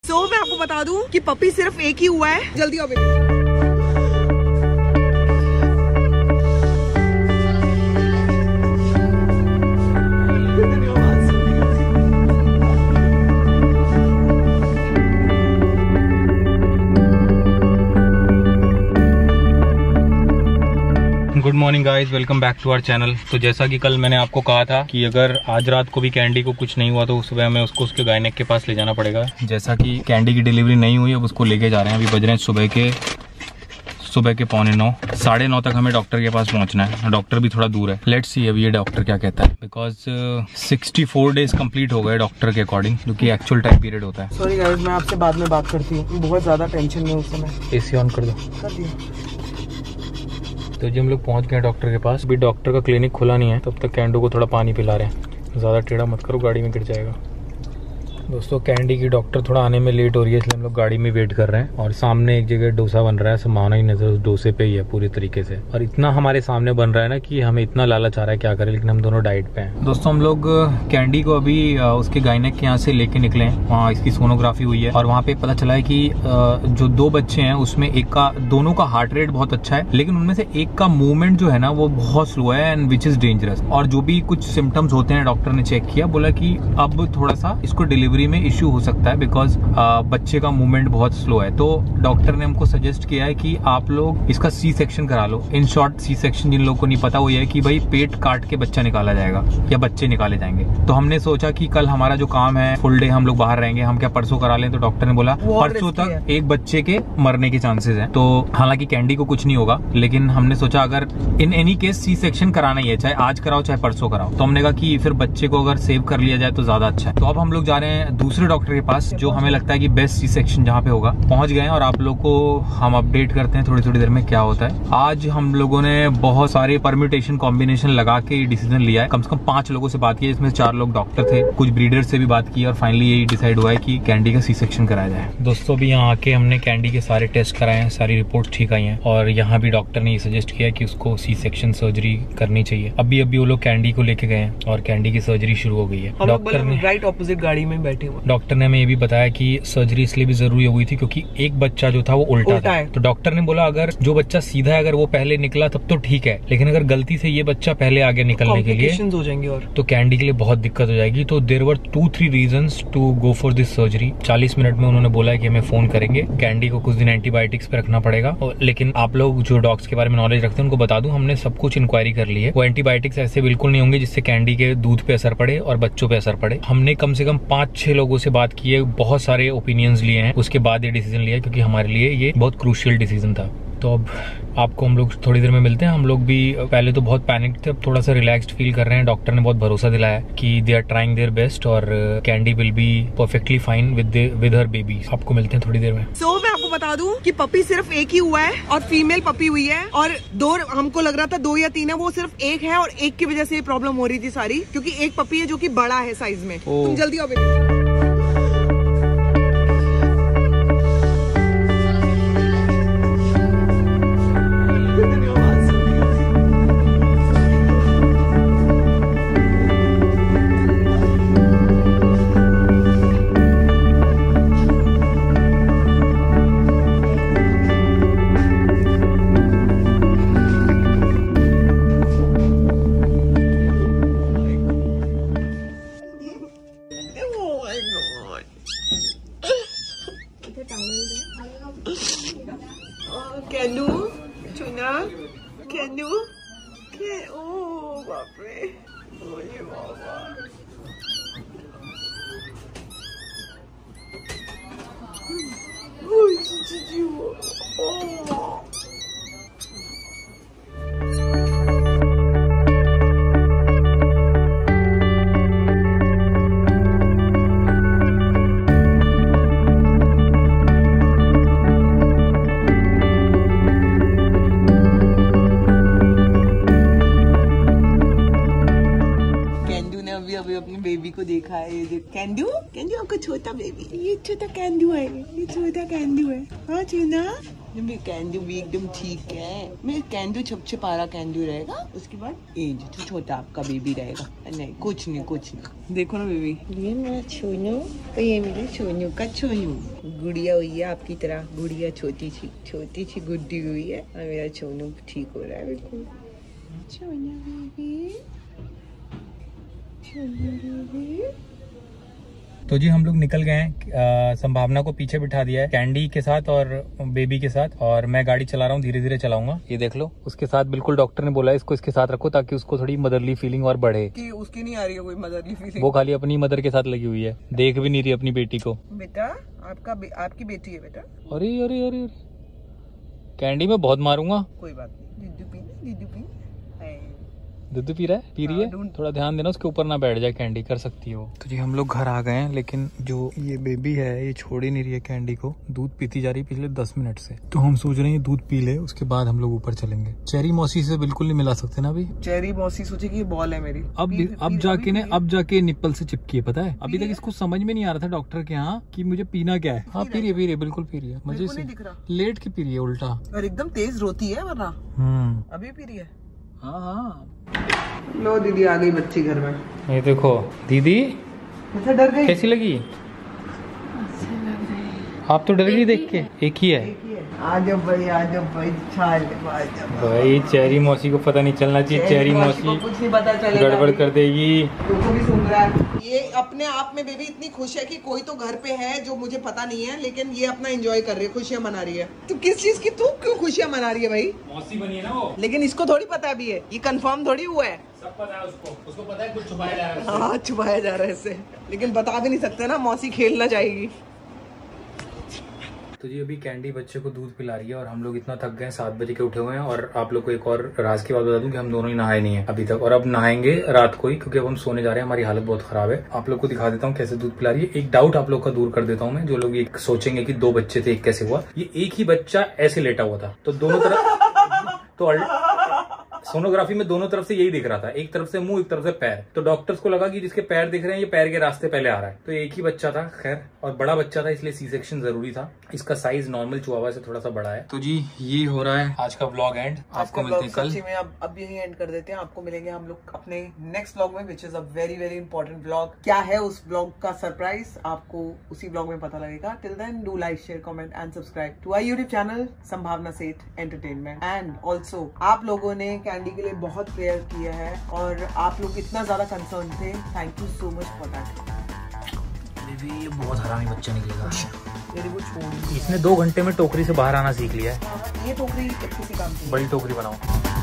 मैं आपको बता दूं कि पपी सिर्फ एक ही हुआ है। जल्दी आओ baby. Good morning guys, welcome back to our channel. तो जैसा कि कल मैंने आपको कहा था कि अगर आज रात को भी कैंडी को कुछ नहीं हुआ तो सुबह हमें उसको उसके गायनेक के पास ले जाना पड़ेगा। जैसा कि कैंडी की डिलीवरी नहीं हुई, अब उसको लेके जा रहे हैं। अभी बज रहे हैं सुबह के 9:15, 9:30 तक हमें डॉक्टर के पास पहुंचना है। डॉक्टर भी थोड़ा दूर है। लेट्स सी अभी ये डॉक्टर क्या कहता है, बिकॉज 64 डेज कंप्लीट हो गए डॉक्टर के अकॉर्डिंग, जो कि एक्चुअल टाइम पीरियड होता है। सॉरी गाइस, मैं आपसे बाद में बात करती हूँ, बहुत ज्यादा टेंशन में उस समय। एसी ऑन कर दो। कर दिया। तो जी हम लोग पहुंच गए डॉक्टर के पास। अभी डॉक्टर का क्लिनिक खुला नहीं है, तब तक कैंडू को थोड़ा पानी पिला रहे हैं। ज़्यादा टेढ़ा मत करो, गाड़ी में गिर जाएगा। दोस्तों कैंडी की डॉक्टर थोड़ा आने में लेट हो रही है, इसलिए हम लोग गाड़ी में वेट कर रहे हैं। और सामने एक जगह डोसा बन रहा है, संभावना ही नजर उस डोसे पे ही है पूरी तरीके से। और इतना हमारे सामने बन रहा है ना कि हमें इतना लालच आ रहा है क्या करें, लेकिन हम दोनों डाइट पे हैं। दोस्तों हम लोग कैंडी को अभी उसके गायनेक के यहाँ से लेके निकले हैं। वहाँ इसकी सोनोग्राफी हुई है और वहाँ पे पता चला है कि जो 2 बच्चे हैं उसमें दोनों का हार्ट रेट बहुत अच्छा है, लेकिन उनमें से एक का मूवमेंट जो है ना वो बहुत स्लो है, एंड विच इज डेंजरस। और जो भी कुछ सिम्टम्स होते हैं डॉक्टर ने चेक किया, बोला कि अब थोड़ा सा इसको डिलीवरी में इश्यू हो सकता है, बिकॉज बच्चे का मूवमेंट बहुत स्लो है। तो डॉक्टर ने हमको सजेस्ट किया है कि आप लोग इसका सी सेक्शन करा लो। इन शॉर्ट सी सेक्शन जिन लोगों को नहीं पता वो ये है कि भाई पेट काट के बच्चा निकाला जाएगा या बच्चे निकाले जाएंगे। तो हमने सोचा कि कल हमारा जो काम है फुल डे हम लोग बाहर रहेंगे, हम क्या परसों करा लें। तो डॉक्टर ने बोला परसों तक एक बच्चे के मरने के चांसेस है। तो हालांकि कैंडी को कुछ नहीं होगा, लेकिन हमने सोचा अगर in any case C section कराना ही है, चाहे आज कराओ चाहे परसों कराओ। तो हमने कहा कि फिर बच्चे को अगर सेव कर लिया जाए तो ज्यादा अच्छा है। तो अब हम लोग जा रहे हैं दूसरे डॉक्टर के पास, जो हमें लगता है कि बेस्ट सी सेक्शन जहाँ पे होगा। पहुंच गए हैं और आप लोग को हम अपडेट करते हैं थोड़ी देर में क्या होता है। आज हम लोगों ने बहुत सारे परम्यूटेशन कॉम्बिनेशन लगा के डिसीजन लिया है। कम से कम 5 लोगों से बात की, इसमें 4 लोग डॉक्टर थे, कुछ ब्रीडर से भी बात की, और फाइनली यही डिसाइड हुआ है कि कैंडी का सी सेक्शन कराया जाए। दोस्तों अभी यहाँ आके हमने कैंडी के सारे टेस्ट कराए हैं, सारी रिपोर्ट ठीक आई है, और यहाँ भी डॉक्टर ने ये सजेस्ट किया कि उसको सी सेक्शन सर्जरी करनी चाहिए। अभी वो लोग कैंडी को लेके गए हैं और कैंडी की सर्जरी शुरू हो गई है। डॉक्टर ने राइट ऑपोजिट गाड़ी में बैठे हुए। डॉक्टर ने हमें ये भी बताया कि सर्जरी इसलिए भी जरूरी हो गई थी क्योंकि एक बच्चा जो था वो उल्टा था। तो डॉक्टर ने बोला अगर जो बच्चा सीधा है अगर वो पहले निकला तब तो ठीक है, लेकिन अगर गलती से ये बच्चा पहले आगे निकलने के लिए हो जाएंगे और तो कैंडी के लिए बहुत दिक्कत हो जाएगी। तो there were 2-3 reasons to go for this surgery. 40 minute में उन्होंने बोला है कि हमें फोन करेंगे। कैंडी को कुछ दिन एंटीबायोटिक्स पे रखना पड़ेगा, लेकिन आप लोग जो डॉग्स के बारे में नॉलेज रखते हैं उनको बता दूं, हमने सब कुछ इंक्वायरी कर ली है। वो एंटीबायोटिक्स ऐसे बिल्कुल नहीं होंगे जिससे कैंडी के दूध पे असर पड़े और बच्चों पे असर पड़े। हमने कम से कम 5-6 लोगों से बात की है, बहुत सारे ओपिनियंस लिए हैं, उसके बाद ये डिसीजन लिया, क्योंकि हमारे लिए ये बहुत क्रूशियल डिसीजन था। तो अब आपको हम लोग थोड़ी देर में मिलते हैं। हम लोग भी पहले तो बहुत पैनिक थे, अब थोड़ा सा रिलैक्स्ड फील कर रहे हैं। डॉक्टर ने बहुत भरोसा दिलाया कि they are trying their best और Candy will be perfectly fine with her baby. आपको मिलते हैं थोड़ी देर में। मैं आपको बता दूं कि पपी सिर्फ एक ही हुआ है और फीमेल पपी हुई है, और 2 हमको लग रहा था 2 या 3 है, वो सिर्फ एक है, और एक की वजह से ये प्रॉब्लम हो रही थी सारी, क्योंकि एक पपी है जो कि बड़ा है साइज में। तुम जल्दी आओ बेटा। कैंडू चुना कैंडू के ओ बाप रे, ओए बाबा। ओए जी ओ अपने बेबी को देखा है। ये देख कैंडू, कैंडू आपका छोटा बेबी, ये छोटा कैंडू है, ये छोटा कैंडू है। हाँ चुना। कैंडू भी एकदम ठीक है। मैं कैंडू सबसे पारा कैंडू रहेगा, उसके बाद एज जो छोटा आपका बेबी रहेगा। नहीं कुछ नहीं। देखो ना बेबी, ये मेरा छोनू और ये मेरे छोनू का छोनू। गुड़िया हुई है आपकी तरह, गुड़िया छोटी सी गुड्डी हुई है और मेरा छोनू ठीक हो रहा है बिल्कुल। Chhonu baby, Chhonu baby. तो जी हम लोग निकल गए हैं, संभावना को पीछे बिठा दिया है कैंडी के साथ और बेबी के साथ, और मैं गाड़ी चला रहा हूँ, धीरे धीरे चलाऊंगा। ये देख लो, उसके साथ बिल्कुल डॉक्टर ने बोला है इसको इसके साथ रखो ताकि उसको थोड़ी मदरली फीलिंग और बढ़े। कि उसकी नहीं आ रही है कोई मदरली फीलिंग, वो खाली अपनी मदर के साथ लगी हुई है, देख भी नहीं रही अपनी बेटी को। बेटा आपकी बेटी है बेटा। अरे अरे अरे, कैंडी में बहुत मारूंगा। कोई बात नहीं, दूध पी दूध पी रहा है, पी रही है, थोड़ा ध्यान देना उसके ऊपर ना बैठ जाए, कैंडी कर सकती है वो। तो जी हम लोग घर आ गए हैं, लेकिन जो ये बेबी है ये छोड़ ही नहीं रही है कैंडी को, दूध पीती जा रही है पिछले 10 मिनट से। तो हम सोच रहे हैं दूध पी ले, उसके बाद हम लोग ऊपर चलेंगे। चेरी मौसी से बिल्कुल नहीं मिला सकते ना अभी। चेरी मौसी सोचेगी बॉल है मेरी। अब जाके निप्पल से चिपकी है, पता है। अभी तक इसको समझ में नहीं आ रहा था डॉक्टर के यहाँ कि मुझे पीना क्या है। हाँ पी रही है, बिल्कुल पी रही है, मजे से लेट के पी रही है उल्टा, और एकदम तेज रोती है वरना। अभी पी रही है। हाँ। लो दीदी आ गई बच्ची घर में। ये देखो दीदी अच्छा डर गई, कैसी लगी? आप तो डर गई देख के। एक ही है। आ जाओ भाई भाई चेरी मौसी को पता नहीं चलना चाहिए, चेरी मौसी कुछ नहीं पता चलेगा, गड़बड़ कर देगी। तो भी सुन रहा है। ये अपने आप में बेबी इतनी खुश है कि कोई तो घर पे है जो मुझे पता नहीं है, लेकिन ये अपना एंजॉय कर रही है, खुशियां मना रही है। तो किस चीज की तू क्यों खुशियां मना रही है भाई? मौसी बनी है ना वो। लेकिन इसको थोड़ी पता अभी है, ये कंफर्म थोड़ी हुआ है। सब पता है उसको पता है कुछ छुपाया जा रहा है। हाँ छुपाया जा रहा है इससे, लेकिन बता भी नहीं सकते ना, मौसी खेलना चाहेगी। तो जी अभी कैंडी बच्चे को दूध पिला रही है और हम लोग इतना थक गए, 7 बजे के उठे हुए हैं। और आप लोग को एक और राज की बात बता दूं कि हम दोनों ही नहाए नहीं है अभी तक, और अब नहाएंगे रात को ही, क्योंकि अब हम सोने जा रहे हैं, हमारी हालत बहुत खराब है। आप लोग को दिखा देता हूँ कैसे दूध पिला रही है। एक डाउट आप लोग का दूर कर देता हूँ मैं, जो लोग ये सोचेंगे कि 2 बच्चे थे, एक कैसे हुआ। ये एक ही बच्चा ऐसे लेटा हुआ था, तो दोनों तरफ तो सोनोग्राफी में दोनों तरफ से यही दिख रहा था, एक तरफ से मुंह एक तरफ से पैर। तो डॉक्टर्स को लगा कि जिसके पैर दिख रहे हैं ये पैर के रास्ते पहले आ रहा है। तो एक ही बच्चा था, खैर, और बड़ा बच्चा था इसलिए सी सेक्शन जरूरी था। इसका साइज नॉर्मल चिहुआवा से थोड़ा सा बड़ा है। तो जी ये हो रहा है आज का व्लॉग एंड। आपको मिलते हैं कल। में अब यही एंड कर देते हैं। आपको मिलेंगे हम लोग अपने नेक्स्ट व्लॉग में, which is a very very important vlog. क्या है उस व्लॉग का सरप्राइज आपको उसी व्लॉग में पता लगेगा। Till then do like share comment and subscribe to our YouTube channel Sambhavna Seth entertainment. And also आप लोगों ने कैंडी के लिए बहुत प्रेयर किया है और आप लोग इतना ज्यादा कंसर्न थे, thank you so much for that. ये बहुत हरामी बच्चा निकलेगा। मेरे को छोड़, इसने 2 घंटे में टोकरी से बाहर आना सीख लिया है। ये टोकरी किसी काम की, बड़ी टोकरी बनाओ।